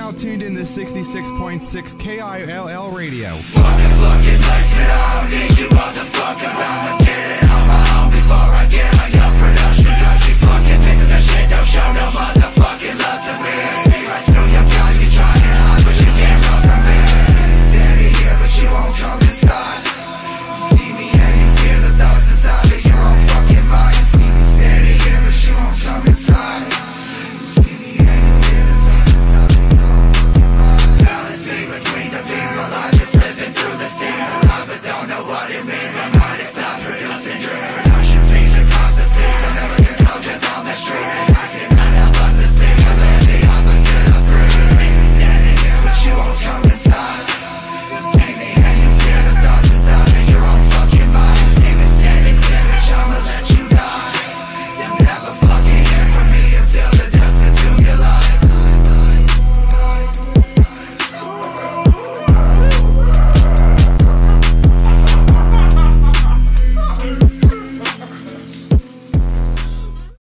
now tuned in to 66.6 KILL radio. Fucking placement, I don't need you motherfuckers. I'ma get it on my own before I get on your production. Cause you fucking pieces of shit don't show no motherfuckers.